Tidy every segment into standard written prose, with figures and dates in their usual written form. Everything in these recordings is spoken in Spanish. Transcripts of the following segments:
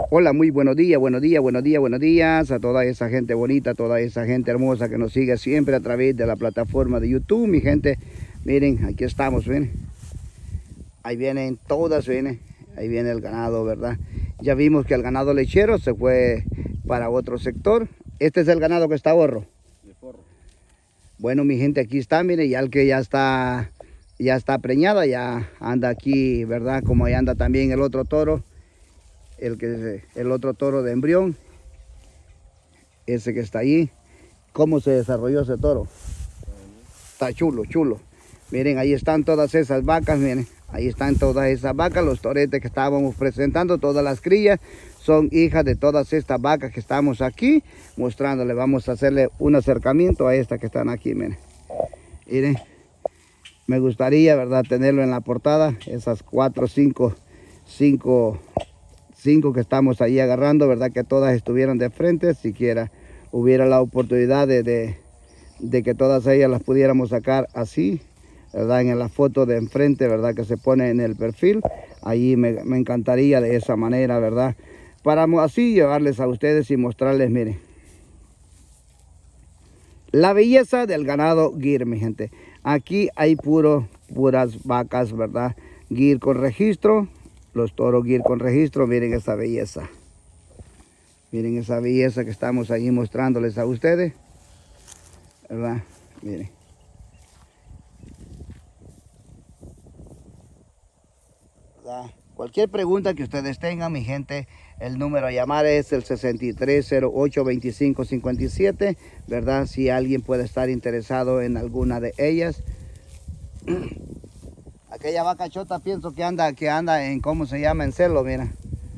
Hola, muy buenos días, buenos días, buenos días, buenos días a toda esa gente bonita, toda esa gente hermosa que nos sigue siempre a través de la plataforma de YouTube, mi gente. Miren, aquí estamos, miren. Ahí vienen todas, miren. Ahí viene el ganado, ¿verdad? Ya vimos que el ganado lechero se fue para otro sector. Este es el ganado que está ahorro. Bueno, mi gente, aquí está, miren, ya el que ya está preñada, ya anda aquí, ¿verdad? Como ahí anda también el otro toro. El otro toro de embrión, ese que está ahí. ¿Cómo se desarrolló ese toro? Está chulo, chulo. Miren, ahí están todas esas vacas, miren. Ahí están todas esas vacas, los toretes que estábamos presentando, todas las crías son hijas de todas estas vacas que estamos aquí mostrándole. Vamos a hacerle un acercamiento a estas que están aquí, miren. Miren, me gustaría, ¿verdad?, tenerlo en la portada, esas 4, 5 que estamos ahí agarrando, ¿verdad?, que todas estuvieran de frente, siquiera hubiera la oportunidad de que todas ellas las pudiéramos sacar así, ¿verdad?, en la foto de enfrente, ¿verdad?, que se pone en el perfil. Ahí me encantaría de esa manera, ¿verdad?, para así llevarles a ustedes y mostrarles, miren, la belleza del ganado Gyr, mi gente. Aquí hay puras vacas, ¿verdad?, Gyr con registro. Los toros Gyr con registro, miren esa belleza. Miren esa belleza que estamos ahí mostrándoles a ustedes, ¿verdad? Miren. ¿Verdad? Cualquier pregunta que ustedes tengan, mi gente, el número a llamar es el 6308-2557, ¿verdad? Si alguien puede estar interesado en alguna de ellas. Aquella vaca chota pienso que anda en, ¿cómo se llama?, en celo, mira.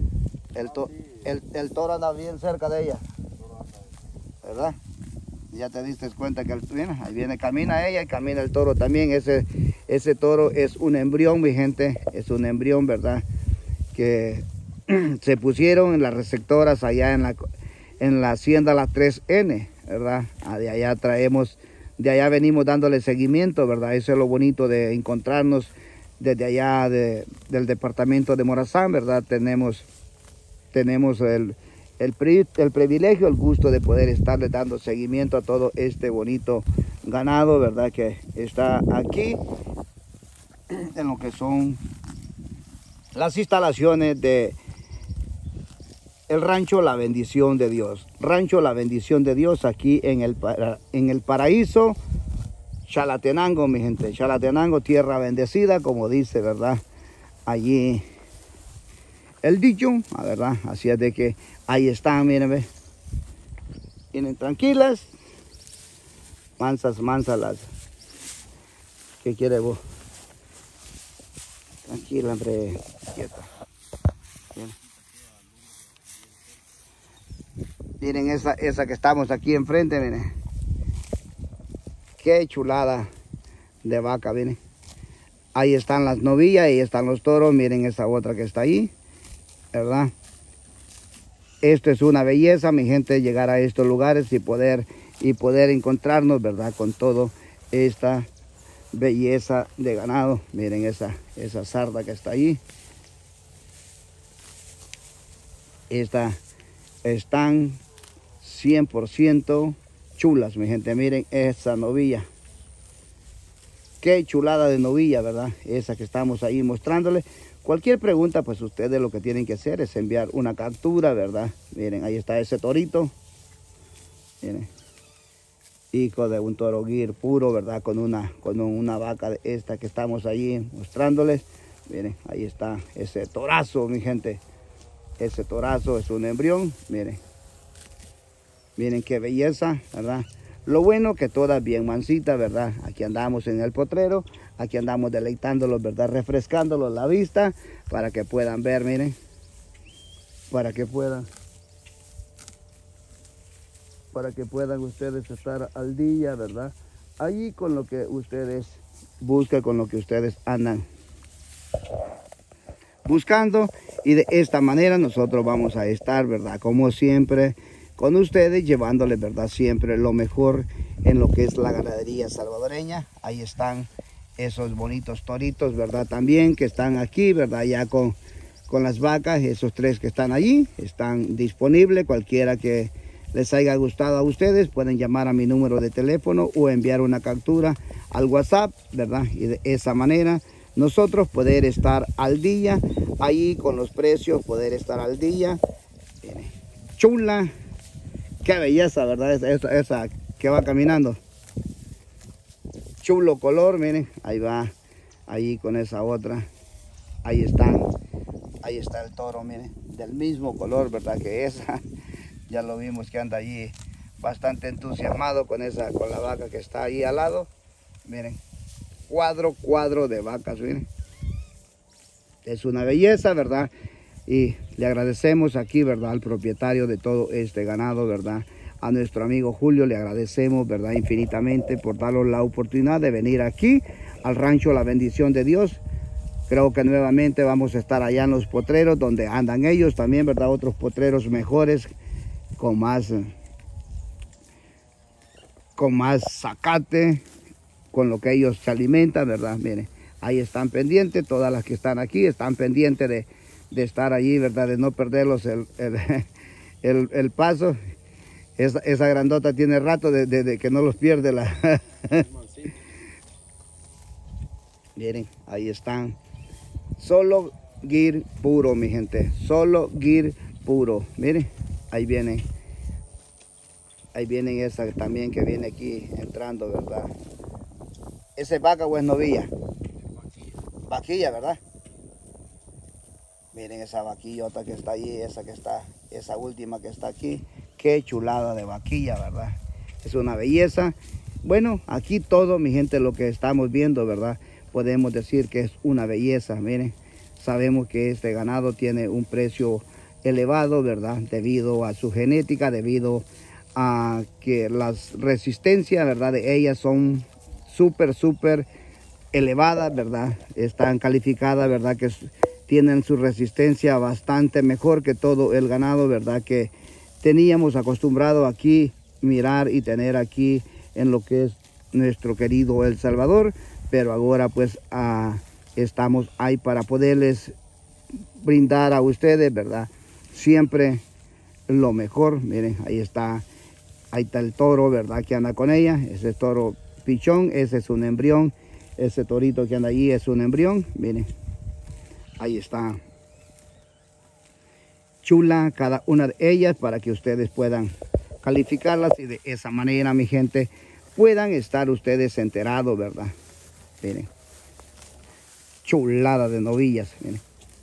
El toro anda bien cerca de ella, ¿verdad? Ya te diste cuenta que mira, ahí viene, camina ella y camina el toro también. Ese toro es un embrión, mi gente, es un embrión, ¿verdad?, que se pusieron en las receptoras allá en la hacienda La 3N, ¿verdad? De allá venimos dándole seguimiento, ¿verdad? Eso es lo bonito de encontrarnos desde allá del departamento de Morazán, ¿verdad? Tenemos el privilegio, el gusto de poder estarle dando seguimiento a todo este bonito ganado, ¿verdad?, que está aquí en lo que son las instalaciones de el rancho La Bendición de Dios. Rancho La Bendición de Dios, aquí en el paraíso Chalatenango, mi gente. Chalatenango, tierra bendecida, como dice, ¿verdad?, allí el dicho, ¿verdad? Así es de que ahí están, miren, ve. Vienen tranquilas, mansas las. ¿Qué quiere vos? Tranquila, hombre, quieta. Miren esa que estamos aquí enfrente, miren. Qué chulada de vaca, miren. Ahí están las novillas, ahí están los toros, miren esa otra que está ahí, ¿verdad? Esto es una belleza, mi gente, llegar a estos lugares y poder encontrarnos, ¿verdad?, con todo esta belleza de ganado. Miren esa sarda que está ahí. Están 100% chulas, mi gente. Miren esa novilla. Qué chulada de novilla, ¿verdad? Esa que estamos ahí mostrándoles. Cualquier pregunta, pues ustedes lo que tienen que hacer es enviar una captura, ¿verdad? Miren, ahí está ese torito. Miren. Hijo de un toro Gyr puro, ¿verdad? Con una vaca de esta que estamos ahí mostrándoles. Miren, ahí está ese torazo, mi gente. Ese torazo es un embrión, miren. Miren qué belleza, ¿verdad? Lo bueno que todas bien mansitas, ¿verdad? Aquí andamos en el potrero, aquí andamos deleitándolos, ¿verdad? Refrescándolos la vista para que puedan ver, miren. Para que puedan ustedes estar al día, ¿verdad? Allí con lo que ustedes buscan, con lo que ustedes andan buscando. Y de esta manera nosotros vamos a estar, ¿verdad?, como siempre, con ustedes, llevándoles, ¿verdad?, siempre lo mejor en lo que es la ganadería salvadoreña. Ahí están esos bonitos toritos, ¿verdad?, también que están aquí, ¿verdad?, ya con con las vacas. Esos 3 que están allí están disponibles. Cualquiera que les haya gustado a ustedes pueden llamar a mi número de teléfono o enviar una captura al WhatsApp, ¿verdad? Y de esa manera nosotros poder estar al día ahí con los precios, poder estar al día. Miren, chula, qué belleza, ¿verdad? Esa que va caminando. Chulo color, miren, ahí va, ahí con esa otra. Ahí está el toro, miren, del mismo color, ¿verdad? Que esa. Ya lo vimos que anda allí bastante entusiasmado con la vaca que está ahí al lado. Miren, cuadro de vacas, miren. Es una belleza, ¿verdad? Y le agradecemos aquí, ¿verdad? Al propietario de todo este ganado, ¿verdad? A nuestro amigo Julio le agradecemos, ¿verdad? Infinitamente por darnos la oportunidad de venir aquí al rancho La Bendición de Dios. Creo que nuevamente vamos a estar allá en los potreros donde andan ellos también, ¿verdad? Otros potreros mejores, con más zacate, con lo que ellos se alimentan, ¿verdad? Miren, ahí están pendientes, todas las que están aquí están pendientes de estar allí, ¿verdad? De no perderlos el paso. Esa grandota tiene rato de que no los pierde la... Miren, ahí están. Solo guir puro, mi gente. Solo guir puro. Miren, ahí vienen. Ahí vienen esa también que viene aquí entrando, ¿verdad? ¿Ese es vaca o es novilla? Vaquilla, ¿verdad? Miren esa vaquillota que está allí, esa última que está aquí. Qué chulada de vaquilla, ¿verdad? Es una belleza. Bueno, aquí todo, mi gente, lo que estamos viendo, ¿verdad? Podemos decir que es una belleza, miren. Sabemos que este ganado tiene un precio elevado, ¿verdad? Debido a su genética, debido a que las resistencias, ¿verdad? De ellas son súper elevadas, ¿verdad? Están calificadas, ¿verdad? Que tienen su resistencia bastante mejor que todo el ganado, ¿verdad? Que teníamos acostumbrado aquí mirar y tener aquí en lo que es nuestro querido El Salvador, pero ahora pues estamos ahí para poderles brindar a ustedes, ¿verdad? Siempre lo mejor. Miren, ahí está el toro, ¿verdad? Que anda con ella. Ese toro pichón, ese es un embrión. Ese torito que anda allí es un embrión. Miren, ahí está. Chula cada una de ellas para que ustedes puedan calificarlas y de esa manera, mi gente, puedan estar ustedes enterados, ¿verdad? Miren, chulada de novillas, miren.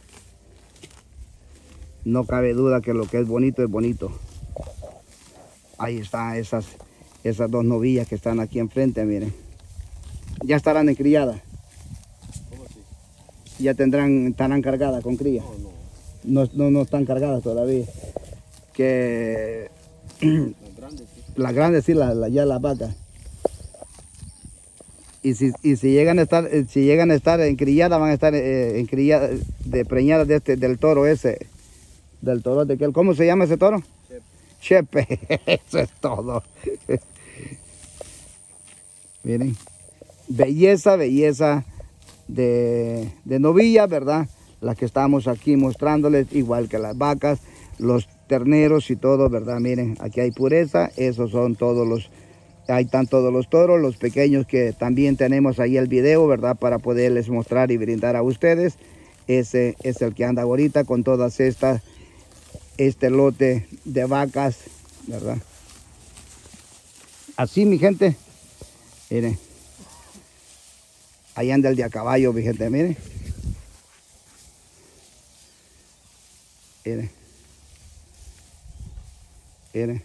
No cabe duda que lo que es bonito es bonito. Ahí están esas 2 novillas que están aquí enfrente, miren. Ya estarán en criada. ¿Cómo así? Ya estarán cargadas con cría. No están cargadas todavía. Que las grandes sí, ya las vacas. Y si llegan a estar en criada, van a estar en criada de preñadas del toro ese. Del toro de aquel. ¿Cómo se llama ese toro? Chepe. Eso es todo. Miren. Belleza de novilla, ¿verdad? Las que estamos aquí mostrándoles, igual que las vacas, los terneros y todo, ¿verdad? Miren, aquí hay pureza. Esos son ahí están todos los toros, los pequeños que también tenemos ahí el video, ¿verdad? Para poderles mostrar y brindar a ustedes. Ese es el que anda ahorita con todas este lote de vacas, ¿verdad? Así, mi gente, miren. Ahí anda el de a caballo, mi gente, miren. Miren. Miren.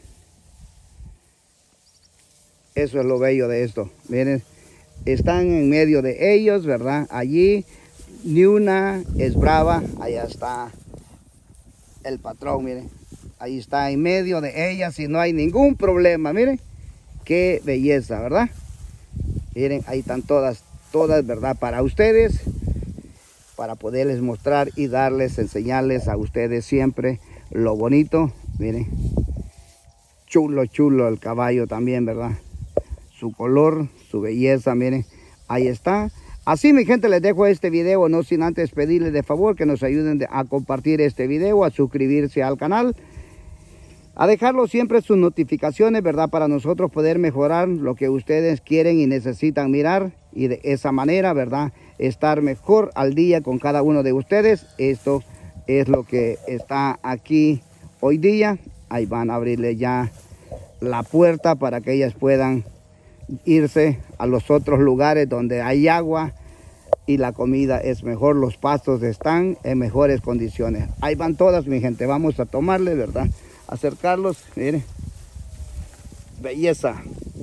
Eso es lo bello de esto. Miren, están en medio de ellos, ¿verdad? Allí ni una es brava. Allá está el patrón, miren. Ahí está en medio de ellas y no hay ningún problema. Miren, qué belleza, ¿verdad? Miren, ahí están todas, ¿verdad? Para ustedes, para poderles mostrar y enseñarles a ustedes siempre lo bonito. Miren, chulo el caballo también, ¿verdad? Su color, su belleza, miren, ahí está. Así, mi gente, les dejo este video, no sin antes pedirles de favor que nos ayuden a compartir este video, a suscribirse al canal, a dejarlo siempre sus notificaciones, ¿verdad? Para nosotros poder mejorar lo que ustedes quieren y necesitan mirar, y de esa manera, ¿verdad?, estar mejor al día con cada uno de ustedes. Esto es lo que está aquí hoy día. Ahí van a abrirle ya la puerta para que ellas puedan irse a los otros lugares donde hay agua y la comida es mejor, los pastos están en mejores condiciones. Ahí van todas, mi gente. Vamos a tomarle, ¿verdad?, acercarlos. Miren, belleza.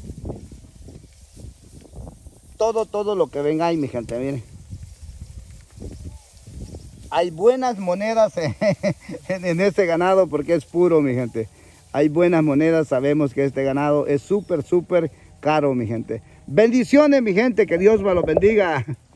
Todo lo que ven ahí, mi gente, miren. Hay buenas monedas en este ganado porque es puro, mi gente. Hay buenas monedas, sabemos que este ganado es súper caro, mi gente. Bendiciones, mi gente, que Dios me lo bendiga.